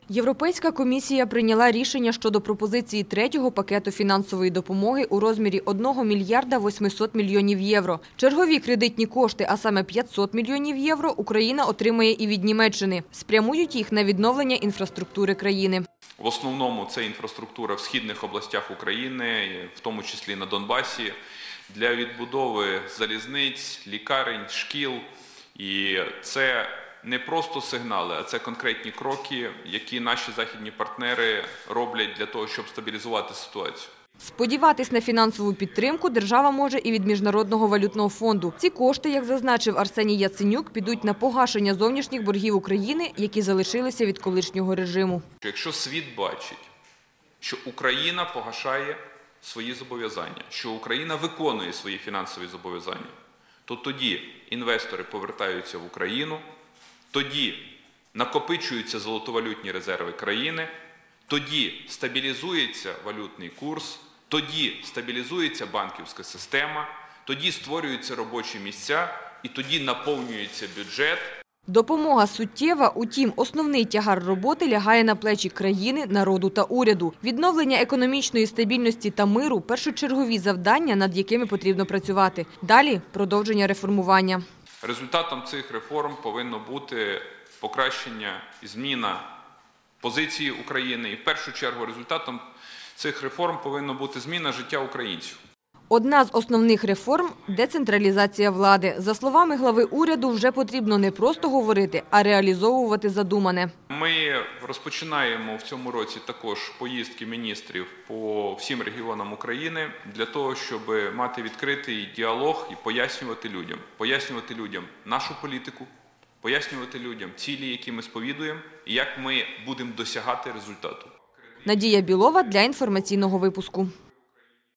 Європейська комісія прийняла рішення щодо пропозиції третього пакету фінансової допомоги у розмірі 1 мільярда 800 мільйонів євро. Чергові кредитні кошти, а саме 500 мільйонів євро, Україна отримає і від Німеччини. Спрямують їх на відновлення інфраструктури країни. В основному це інфраструктура в східних областях України, в тому числі на Донбасі, для відбудови залізниць, лікарень, шкіл. І це не просто сигнали, а це конкретні кроки, які наші західні партнери роблять для того, щоб стабілізувати ситуацію. Сподіватись на фінансову підтримку держава може і від Міжнародного валютного фонду. Ці кошти, як зазначив Арсеній Яценюк, підуть на погашення зовнішніх боргів України, які залишилися від колишнього режиму. Якщо світ бачить, що Україна погашає свої зобов'язання, що Україна виконує свої фінансові зобов'язання, то тоді інвестори повертаються в Україну, тоді накопичуються золотовалютні резерви країни, тоді стабілізується валютний курс, тоді стабілізується банківська система, тоді створюються робочі місця і тоді наповнюється бюджет. Допомога суттєва, утім, основний тягар роботи лягає на плечі країни, народу та уряду. Відновлення економічної стабільності та миру – першочергові завдання, над якими потрібно працювати. Далі – продовження реформування. Результатом цих реформ повинно бути покращення і зміна позиції України. І в першу чергу результатом цих реформ повинна бути зміна життя українців. Одна з основних реформ – децентралізація влади. За словами глави уряду, вже потрібно не просто говорити, а реалізовувати задумане. Ми розпочинаємо в цьому році також поїздки міністрів по всім регіонам України для того, щоб мати відкритий діалог і пояснювати людям нашу політику, пояснювати людям цілі, які ми сповідуємо, і як ми будемо досягати результату. Надія Білова для інформаційного випуску.